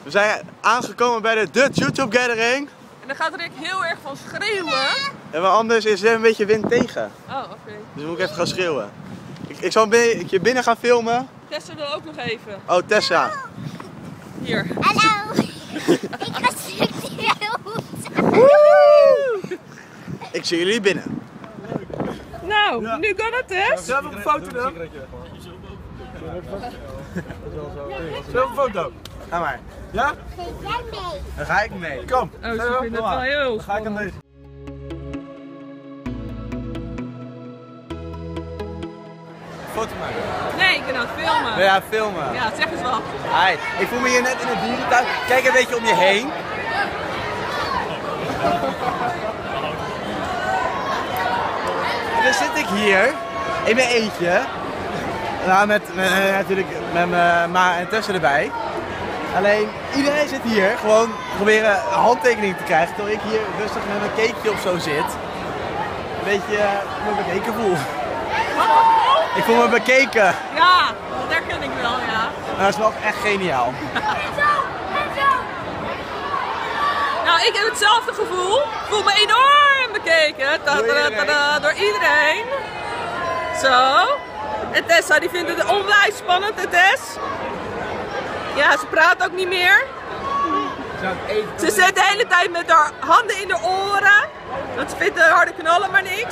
We zijn aangekomen bij de Dutch YouTube Gathering. En dan gaat Rick heel erg van schreeuwen. En maar anders is er een beetje wind tegen. Oh, oké. Dus moet ik even gaan schreeuwen. Ik zal een beetje binnen gaan filmen. Tessa wil ook nog even. Oh, Tessa. Hier. Hallo. Ik ga stukje heel goed. Ik zie jullie binnen. Nou, Ja. nu kan het, Tess. Zullen we een foto doen? Zullen we een foto? Ga maar. Ja? Geef jij mee? Dan ga ik mee. Kom. Oh, ze vinden het wel heel Dan ga ik aan spannend. deze. Foto maken. Nee, ik ben aan het filmen. Ja, filmen. Ja, zeg eens wat. Hi. Ik voel me hier net in een dierentuin. Kijk een beetje om je heen. En dan zit ik hier in mijn eentje. Nou, natuurlijk met mijn ma en Tessa erbij. Alleen iedereen zit hier gewoon proberen een handtekening te krijgen, terwijl ik hier rustig met mijn cakeje of zo zit. Een beetje me bekeken voel. Ik voel me bekeken. Ja, dat herken ik wel, ja. Maar dat is wel echt geniaal. Nou, ik heb hetzelfde gevoel. Ik voel me enorm bekeken. Door iedereen. Zo. En Tessa, die vindt het onwijs spannend, hè, Tess? Ja, ze praat ook niet meer. Ze zit de hele tijd met haar handen in de oren. Want ze vindt de harde knallen maar niks.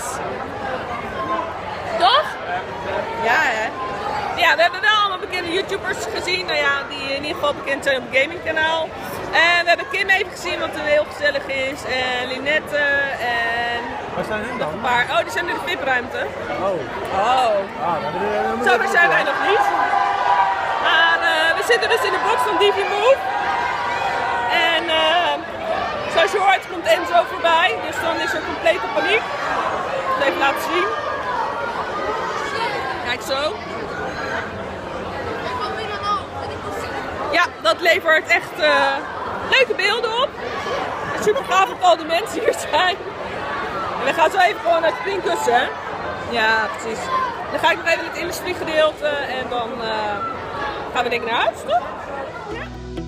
Toch? Ja, hè? Ja, we hebben wel allemaal bekende YouTubers gezien. Nou ja, die in ieder geval bekend zijn op het gamingkanaal. En we hebben Kim even gezien, wat heel gezellig is. En Linette en... Waar zijn hun dan? een paar. Oh, die zijn in de VIP-ruimte. Oh. Oh. Zo, daar zijn wij nog niet. Maar we zitten dus in de box van Divimove. En zoals je hoort komt Enzo voorbij. Dus dan is er complete paniek. Ik zal even laten zien. Kijk zo. Ja, dat levert echt leuke beelden op. Super gaaf dat al die mensen hier zijn. En we gaan zo even gewoon naar het springkussen, hè? Ja, precies. Dan ga ik nog even het industriegedeelte en dan gaan we denk ik naar huis, toch? Ja.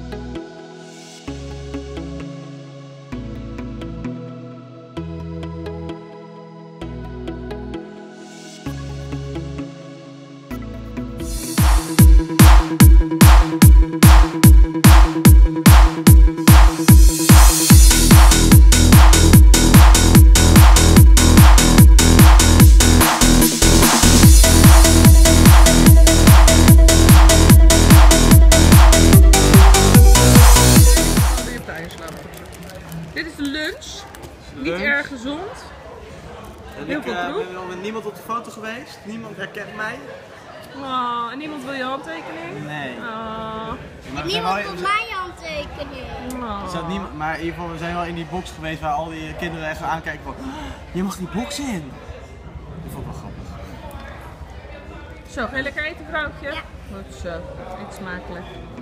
Dit is de lunch. Niet erg gezond. Heel veel troep. Ik ben met niemand op de foto geweest. Niemand herkent mij. Oh, en niemand wil je handtekening? Nee. Oh. Maar we zijn Niemand wel- op mijn handtekening. er staat niemand, maar in ieder geval, we zijn wel in die box geweest waar al die kinderen echt aankijken van je mag die box in. Dat vond ik wel grappig. Zo, ga je lekker eten, vrouwtje? Ja. Goed zo, eet smakelijk.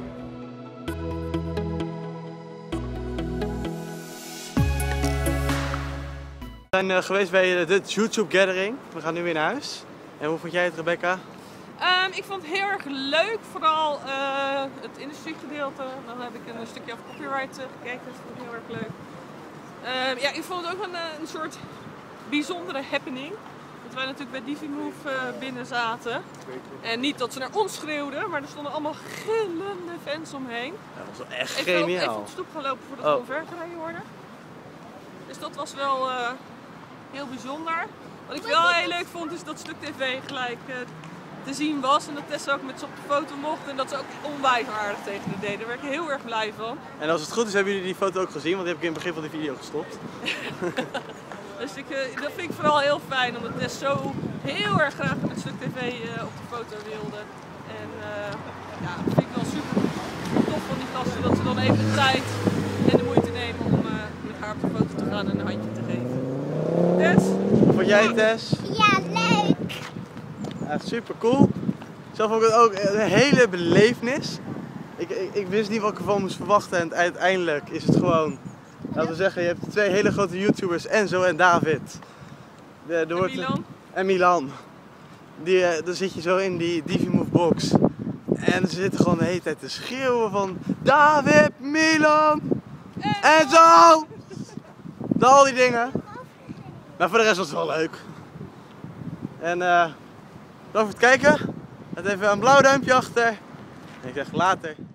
We zijn geweest bij de Dutch YouTube Gathering. We gaan nu weer naar huis. En hoe vond jij het, Rebecca? Ik vond het heel erg leuk, vooral het industriegedeelte. Dan heb ik een stukje over copyright gekeken, dat vond ik heel erg leuk. Ja, ik vond het ook een soort bijzondere happening. Dat wij natuurlijk bij Divimove binnen zaten. En niet dat ze naar ons schreeuwden, maar er stonden allemaal gillende fans omheen. Ja, dat was wel echt Ik ben ook even geniaal. op de stoep gaan lopen voordat Oh. we omvergereden worden. Dus dat was wel heel bijzonder. Wat ik wel heel leuk vond is dat Stuk TV gelijk te zien was. En dat Tessa ook met ze op de foto mocht. En dat ze ook onwijs aardig tegen de deden. Daar werd ik heel erg blij van. En als het goed is, hebben jullie die foto ook gezien, want die heb ik in het begin van de video gestopt. Dus dat vind ik vooral heel fijn. Omdat Tess zo heel erg graag met Stuk TV op de foto wilde. En ja, dat vind ik wel super tof van die gasten. Dat ze dan even de tijd en de moeite nemen om met haar op de foto te gaan en een handje te geven. Tess? Vond jij het, Tess? Ja, leuk. Ja, super cool. Zelf vond ik het ook een hele belevenis. Ik wist niet wat ik ervan moest verwachten en uiteindelijk is het gewoon, laten we zeggen, je hebt twee hele grote YouTubers, Enzo en David. Milan? En Milan. Dan zit je zo in die Divimove box. En ze zitten gewoon de hele tijd te schreeuwen van David, Milan en zo. Al die dingen. Maar voor de rest was het wel leuk. En dank voor het kijken. Laat even een blauw duimpje achter. En ik zeg later.